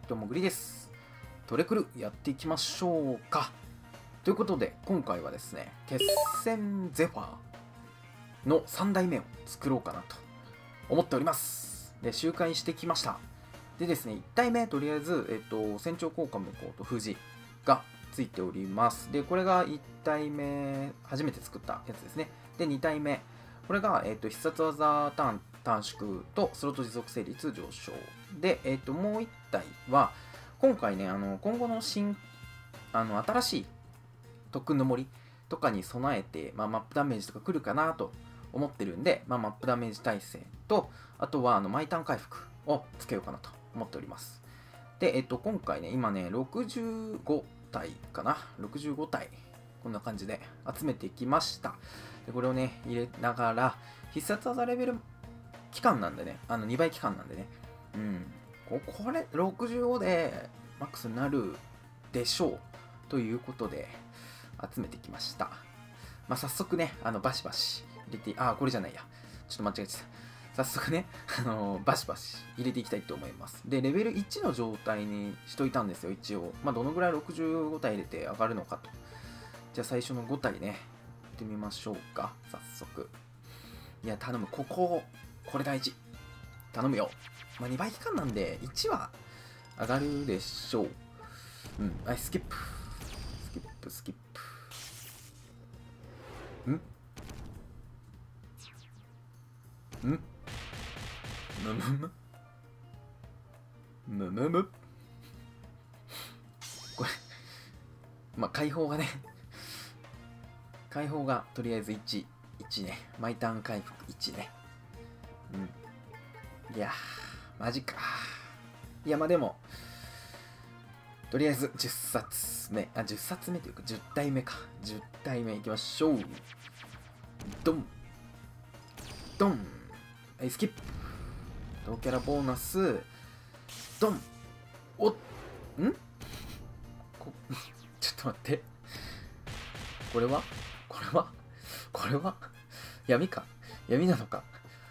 どうもグリです。トレクルやっていきましょうか。ということで、今回はですね、決戦ゼファーの3代目を作ろうかなと思っております。で、周回してきました。でですね、1体目、とりあえず、船長効果無効と封じがついております。で、これが1体目、初めて作ったやつですね。で、2体目、これが、必殺技ターン短縮とスロット持続成率上昇で、もう1体は今回ね、今後の新しい特訓の森とかに備えて、マップダメージとか来るかなと思ってるんで、マップダメージ耐性と、あとは毎ターン回復をつけようかなと思っております。で、今回ね、今ね、65体かな、65体こんな感じで集めてきました。でこれをね、入れながら、必殺技レベル期間なんでね、2倍期間なんでね、これ65でマックスになるでしょうということで集めてきました。早速ね、バシバシ入れて、これじゃないや、ちょっと間違えちゃった。早速ね、バシバシ入れていきたいと思います。で、レベル1の状態にしといたんですよ、一応。どのぐらい65体入れて上がるのかと。じゃあ最初の5体ね、やってみましょうか、早速。いや、頼む、これ大事。頼むよ。2倍期間なんで、1は上がるでしょう。スキップ。スキップ。これ、解放がね、解放がとりあえず1ね。毎ターン回復1ね。いやー、マジか。いや、でも、とりあえず10冊目。10冊目というか10体目か。10体目いきましょう。ドン。ドン。スキップ。同キャラボーナス。ドン。ちょっと待って。これは闇か。闇なのか。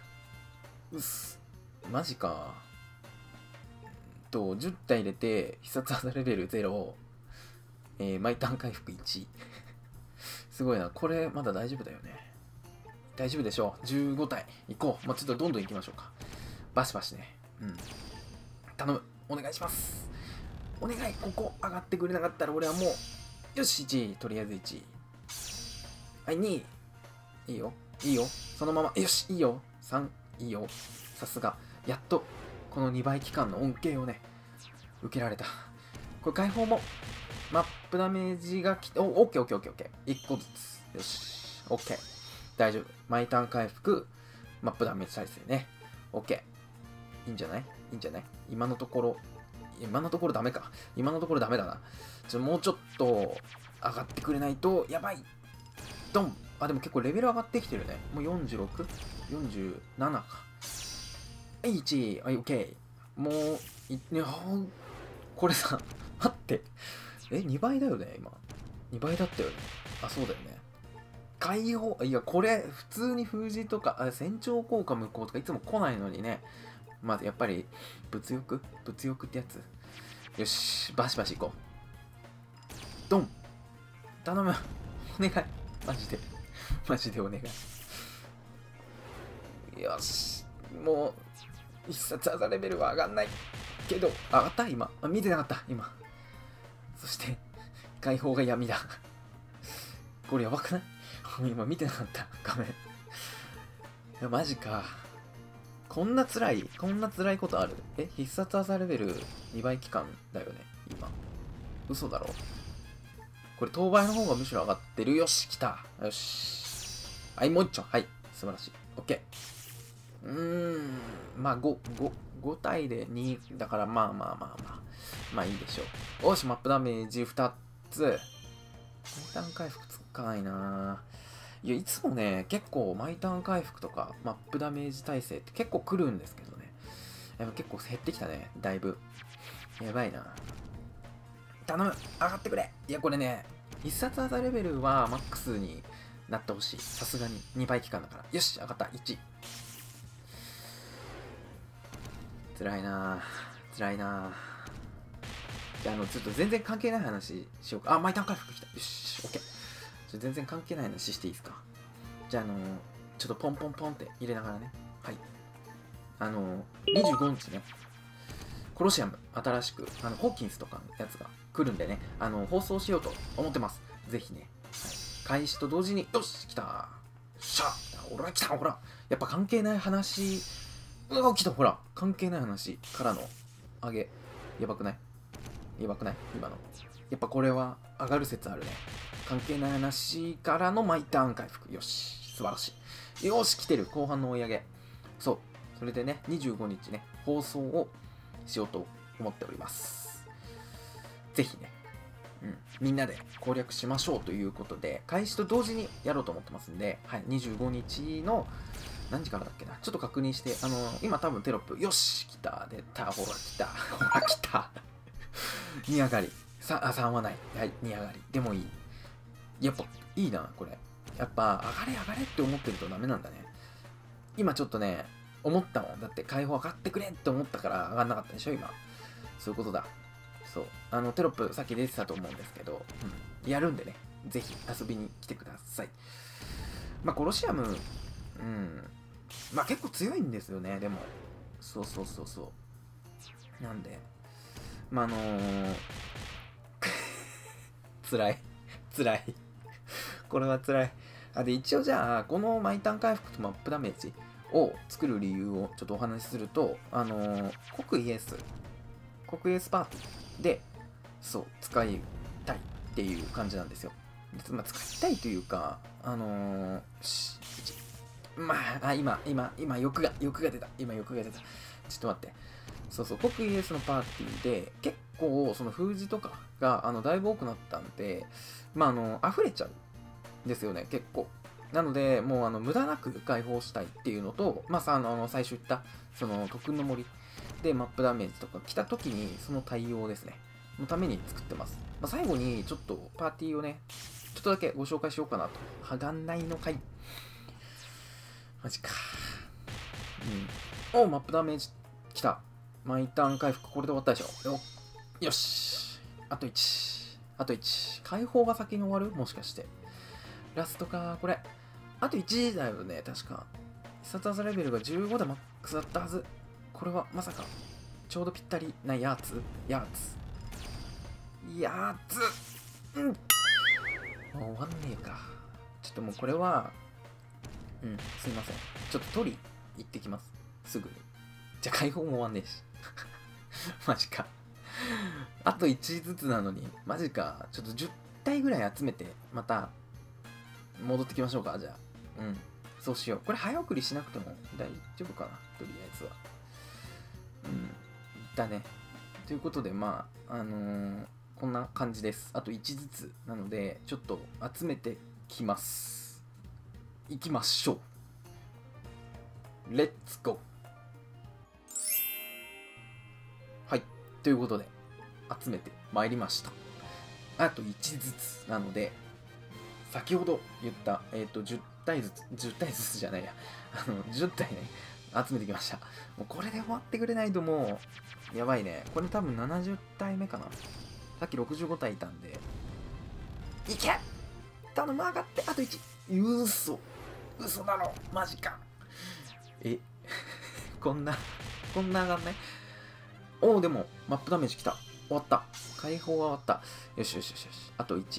マジか。10体入れて必殺技レベル0、毎ターン回復1。すごいな。これまだ大丈夫だよね。大丈夫でしょう。15体いこう。ちょっとどんどんいきましょうか。バシバシね。頼む。お願いします。お願い。ここ上がってくれなかったら俺はもう、よし、1。とりあえず1。はい、2。いいよ。いいよ。そのまま。よし、いいよ。3。いいよ。さすが。やっと、この2倍期間の恩恵をね、受けられた。これ解放も、マップダメージがきて、オッケー。1個ずつ。よし。オッケー。大丈夫。毎ターン回復、マップダメージ耐性ね。オッケー。いいんじゃない今のところダメか。今のところダメだな。もうちょっと上がってくれないと、やばい。ドン。でも結構レベル上がってきてるね。もう 46?47 か。はい、1。はい、OK。もう、これさ、待って。2倍だよね、今。2倍だったよね。そうだよね。解放、いや、これ、普通に封じとか、船長効果無効とかいつも来ないのにね。やっぱり、物欲ってやつ。よし、バシバシいこう。ドン。頼む。お願い。マジでお願い。よし。もう、必殺技レベルは上がんないけど、上がった今。見てなかった今。そして、解放が闇だ。これやばくない？今見てなかった。画面。いや、マジか。こんな辛いことある？必殺技レベル2倍期間だよね、今。嘘だろ。これ、当倍の方がむしろ上がってる。よし、来た。よし。はい、もう一丁。はい、素晴らしい。オッケー。5体で2だから、まあいいでしょう。よし、マップダメージ2つ。毎ターン回復つかないな。いや、いつもね、結構毎ターン回復とかマップダメージ耐性って結構来るんですけどね。やっぱ結構減ってきたね、だいぶ。やばいな。頼む、上がってくれ。いや、これね、必殺技レベルはマックスになってほしい。さすがに2倍期間だから。よし、上がった。1。辛いな。 じゃあ、ちょっと全然関係ない話しようか。あ、毎ターン回復きた。よし、オッケー。全然関係ない話していいですか。じゃあ、ちょっとポンポンポンって入れながらね。はい。25日ね、コロシアム、新しく、ホーキンスとかのやつが来るんでね、放送しようと思ってます。ぜひね。はい、開始と同時に、よし、来た。しゃ俺は来た、ほら。やっぱ関係ない話、うわ、来た、ほら。関係ない話からの上げ。やばくない今の。やっぱこれは上がる説あるね。関係ない話からの毎ターン回復。よし、素晴らしい。よし、来てる。後半の追い上げ。そう。それでね、25日ね、放送をしようと思っております。ぜひね、みんなで攻略しましょうということで、開始と同時にやろうと思ってますんで、はい、25日の何時からだっけな、ちょっと確認して、今多分テロップ、よし、来た、出た、ほら来た、ほら来た。2上がり。3はない。はい、2上がり。でもいい。やっぱ、いいな、これ。やっぱ、上がれって思ってるとダメなんだね。今ちょっとね、思ったもん。だって解放上がってくれって思ったから上がんなかったでしょ、今。そういうことだ。そう。テロップさっき出てたと思うんですけど、やるんでね、ぜひ遊びに来てください。まあ、コロシアム、まあ結構強いんですよね、でも。そう。なんで、まあ辛い。これは辛い。で、一応じゃあ、この毎ターン回復とマップダメージを作る理由をちょっとお話しすると、国エースパーティーで、そう、使いたいっていう感じなんですよ。まあ、使いたいというか、今欲が出た。ちょっと待って。そう、国エースのパーティーで、結構、その封じとかが、だいぶ多くなったんで、まあ、溢れちゃうんですよね、結構。なので、もう、無駄なく解放したいっていうのと、まあさ、最初言った、その、特訓の森でマップダメージとか来た時に、その対応ですね、のために作ってます。まあ、最後に、ちょっと、パーティーをね、ちょっとだけご紹介しようかなと。はがんないのかい。マジか。マップダメージ来た。毎ターン回復、これで終わったでしょ。よし。あと1。解放が先に終わるもしかして。ラストか、これ。あと1だよね、確か。必殺技レベルが15でマックスだったはず。これはまさか、ちょうどぴったりなやつ。もう終わんねえか。ちょっともうこれは、すいません。ちょっと取り行ってきます。すぐに。じゃあ解放も終わんねえし。マジか。あと1ずつなのに、マジか。ちょっと10体ぐらい集めて、また、戻ってきましょうか、じゃあ。そうしよう。これ早送りしなくても大丈夫かな、とりあえずは。だね。ということで、まあ、こんな感じです。あと1ずつなので、ちょっと集めてきます。行きましょう。レッツゴー。はい。ということで、集めてまいりました。あと1ずつなので、先ほど言った、10体ずつじゃないや。10体ね、集めてきました。もうこれで終わってくれないともう、やばいね。これ多分70体目かな。さっき65体いたんで。いけ頼む、上がって、あと1。嘘だろ、マジか。こんな上がんない。でも、マップダメージきた。終わった。解放は終わった。よし。あと1。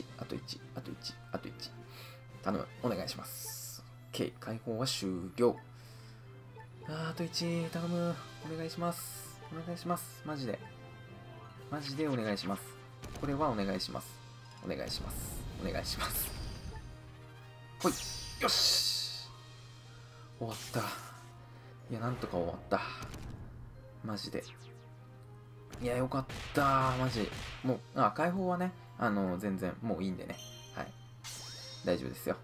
頼む。お願いします。OK。解放は終了。あと1。頼む。お願いします。マジでお願いします。これはお願いします。ほい。よし。終わった。いや、なんとか終わった。マジで。いや、よかった。マジ。もう、解放はね、全然もういいんでね。はい。大丈夫ですよ。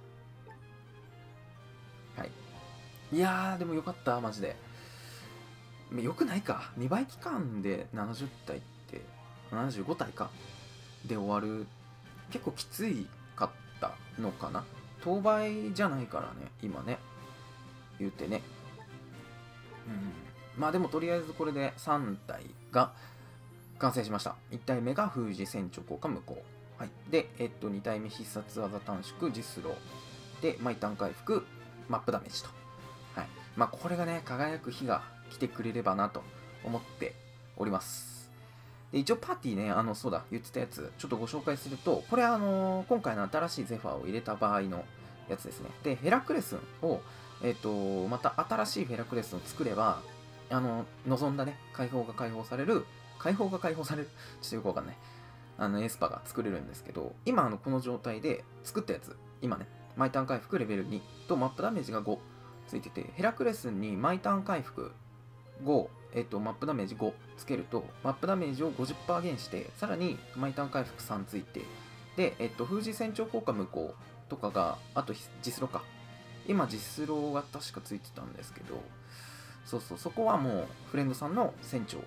はい。いやー、でもよかった。マジで。よくないか。2倍期間で70体って、75体か。で終わる。結構きついかったのかな。当倍じゃないからね、今ね。言うてね。まあでもとりあえずこれで3体が完成しました。1体目が封じ船長効果無効。はい。で、2体目必殺技短縮、ジスロー。で、毎ターン回復、マップダメージと。はい。まあ、これがね、輝く日が来てくれればなと思っております。で、一応パーティーね、そうだ、言ってたやつ、ちょっとご紹介すると、これ今回の新しいゼファーを入れた場合のやつですね。で、ヘラクレスンを、また新しいヘラクレスンを作れば、望んだね、解放が解放される、ちょっとよくわかんない。エスパが作れるんですけど、今この状態で作ったやつ、今ね、毎ターン回復レベル2とマップダメージが5ついてて、ヘラクレスンに毎ターン回復5、マップダメージ5つけると、マップダメージを 50% 減して、さらに毎ターン回復3ついて、で、封じ船長効果無効とかが、あとジスロか。今、ジスロが確かついてたんですけど、そこはもうフレンドさんの船長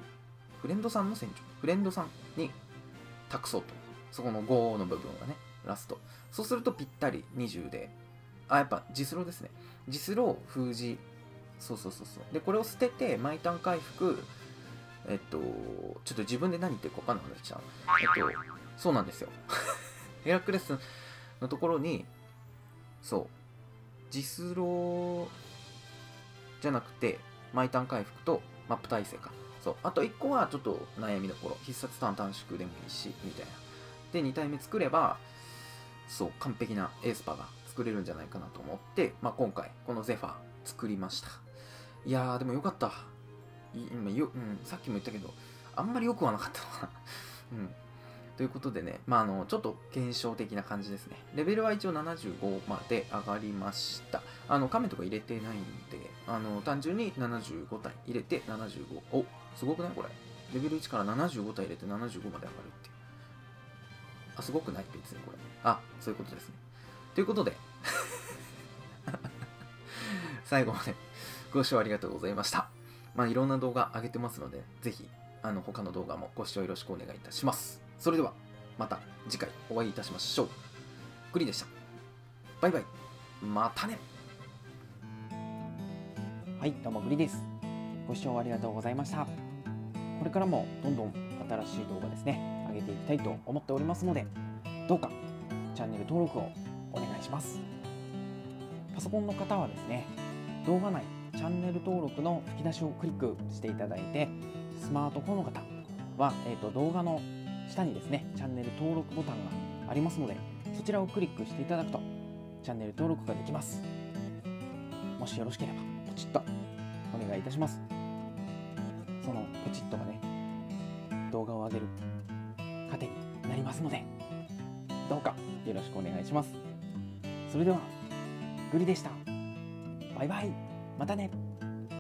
に託そうと。そこの5の部分がね、ラスト。そうするとぴったり20で、やっぱジスロですね。ジスロ、封じ、で、これを捨てて、毎ターン回復、ちょっと自分で何言ってるか分かんなくなってきちゃう。そうなんですよ。ヘラクレスのところに、ジスロじゃなくて、毎ターン回復とマップ耐性か。あと1個はちょっと悩みどころ。必殺ターン短縮でもいいし、みたいな。で、2体目作れば、完璧なエースパが作れるんじゃないかなと思って、今回、このゼファー作りました。いやー、でもよかった。さっきも言ったけど、あんまり良くはなかったのかな。ということでね、ちょっと検証的な感じですね。レベルは一応75まで上がりました。カメとか入れてないんで、単純に75体入れて75。お、すごくないこれ。レベル1から75体入れて75まで上がるっていう。すごくない別にこれ。そういうことですね。ということで、最後までご視聴ありがとうございました。いろんな動画上げてますので、ぜひ、他の動画もご視聴よろしくお願いいたします。それでは、また次回お会いいたしましょう。グリでした。バイバイ。またね。 はい、どうもグリです。ご視聴ありがとうございました。これからもどんどん新しい動画ですね、上げていきたいと思っておりますので、どうかチャンネル登録をお願いします。パソコンの方はですね、動画内チャンネル登録の吹き出しをクリックしていただいて、スマートフォンの方は、動画の下にですね、チャンネル登録ボタンがありますので、そちらをクリックしていただくとチャンネル登録ができます。もしよろしければポチッとお願いいたします。そのポチッとがね、動画を上げる糧になりますので、どうかよろしくお願いします。それではグリでした。バイバイ。またね。